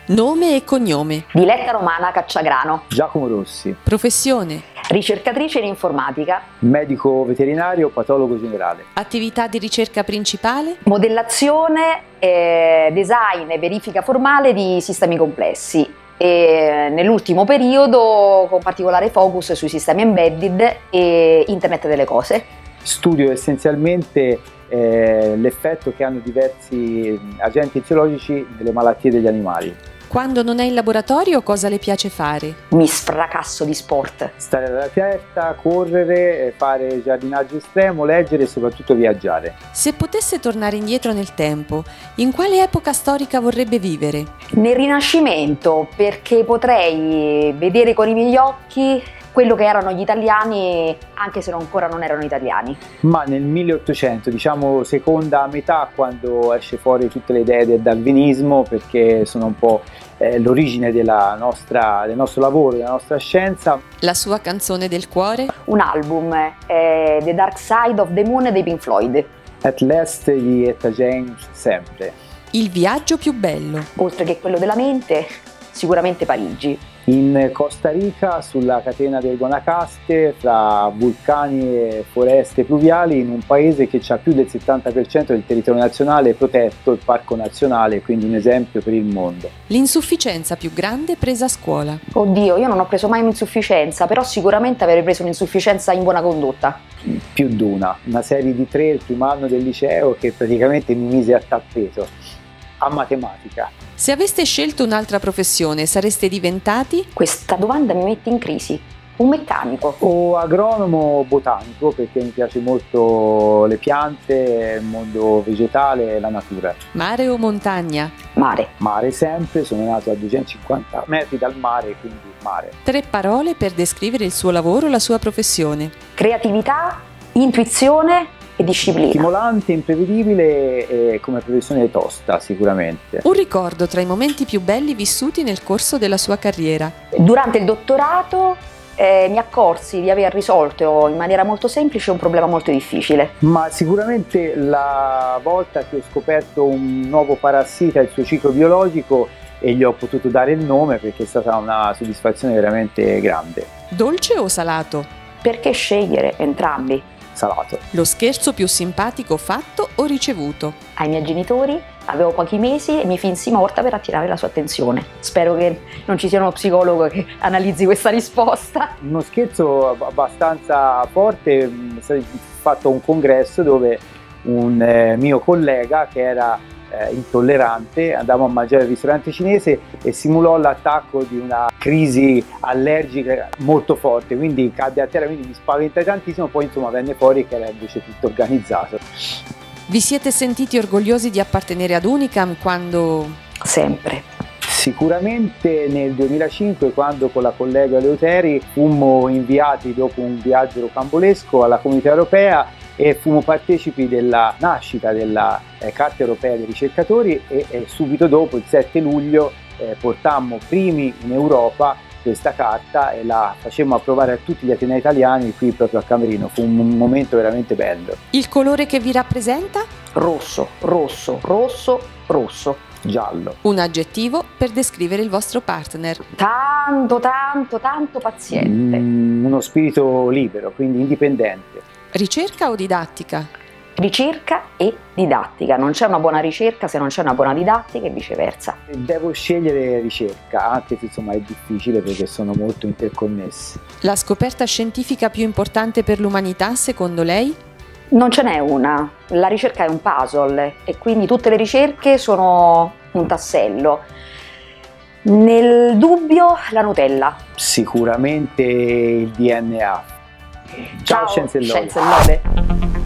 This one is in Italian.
Nome e cognome. Diletta Romana Cacciagrano. Giacomo Rossi. Professione. Ricercatrice in informatica. Medico veterinario, patologo generale. Attività di ricerca principale. Modellazione, design e verifica formale di sistemi complessi. E nell'ultimo periodo con particolare focus sui sistemi embedded e internet delle cose. Studio essenzialmente l'effetto che hanno diversi agenti eziologici delle malattie degli animali. Quando non è in laboratorio, cosa le piace fare? Mi sfracasso di sport. Stare all'aria aperta, correre, fare giardinaggio estremo, leggere e soprattutto viaggiare. Se potesse tornare indietro nel tempo, in quale epoca storica vorrebbe vivere? Nel Rinascimento, perché potrei vedere con i miei occhi quello che erano gli italiani, anche se ancora non erano italiani. Ma nel 1800, diciamo seconda metà, quando esce fuori tutte le idee del darwinismo, perché sono un po' l'origine del nostro lavoro, della nostra scienza. La sua canzone del cuore? Un album, The Dark Side of the Moon dei Pink Floyd. At Last di Etta James, sempre. Il viaggio più bello? Oltre che quello della mente, sicuramente Parigi. In Costa Rica, sulla catena del Guanacaste, fra vulcani e foreste pluviali, in un paese che ha più del 70% del territorio nazionale protetto, il parco nazionale, quindi un esempio per il mondo. L'insufficienza più grande presa a scuola? Oddio, io non ho preso mai un'insufficienza, però sicuramente avrei preso un'insufficienza in buona condotta. Più di una serie di 3 il primo anno del liceo che praticamente mi mise a tappeto, a matematica. Se aveste scelto un'altra professione, sareste diventati? Questa domanda mi mette in crisi. Un meccanico. O agronomo botanico, perché mi piace molto le piante, il mondo vegetale e la natura. Mare o montagna? Mare. Mare sempre, sono nato a 250 metri dal mare, quindi mare. 3 parole per descrivere il suo lavoro, la sua professione. Creatività, intuizione e disciplina. Stimolante, imprevedibile e come professione tosta sicuramente. Un ricordo tra i momenti più belli vissuti nel corso della sua carriera. Durante il dottorato mi accorsi di aver risolto in maniera molto semplice un problema molto difficile. Ma sicuramente la volta che ho scoperto un nuovo parassita e il suo ciclo biologico e gli ho potuto dare il nome, perché è stata una soddisfazione veramente grande. Dolce o salato? Perché scegliere entrambi? Salato. Lo scherzo più simpatico fatto o ricevuto? Ai miei genitori avevo pochi mesi e mi finsi morta per attirare la sua attenzione. Spero che non ci sia uno psicologo che analizzi questa risposta. Uno scherzo abbastanza forte, è stato fatto un congresso dove un mio collega che era intollerante, andavo a mangiare al ristorante cinese e simulò l'attacco di una crisi allergica molto forte, quindi cadde a terra, quindi mi spaventai tantissimo, poi insomma venne fuori che era invece tutto organizzato. Vi siete sentiti orgogliosi di appartenere ad Unicam quando? Sempre. Sicuramente nel 2005, quando con la collega Leoteri fummo inviati dopo un viaggio rocambolesco alla Comunità Europea e fummo partecipi della nascita della Carta Europea dei Ricercatori e subito dopo, il 7 luglio, portammo primi in Europa questa carta e la facemmo approvare a tutti gli atenei italiani qui proprio a Camerino. Fu un momento veramente bello. Il colore che vi rappresenta? Rosso, rosso, rosso, rosso. Giallo. Un aggettivo per descrivere il vostro partner? Tanto, tanto, tanto paziente. Uno spirito libero, quindi indipendente. Ricerca o didattica? Ricerca e didattica. Non c'è una buona ricerca se non c'è una buona didattica e viceversa. Devo scegliere ricerca, anche se insomma è difficile perché sono molto interconnessi. La scoperta scientifica più importante per l'umanità, secondo lei? Non ce n'è una. La ricerca è un puzzle e quindi tutte le ricerche sono un tassello. Nel dubbio, la Nutella. Sicuramente il DNA. Ciao, Scienze e Lode. Scienze e Lode.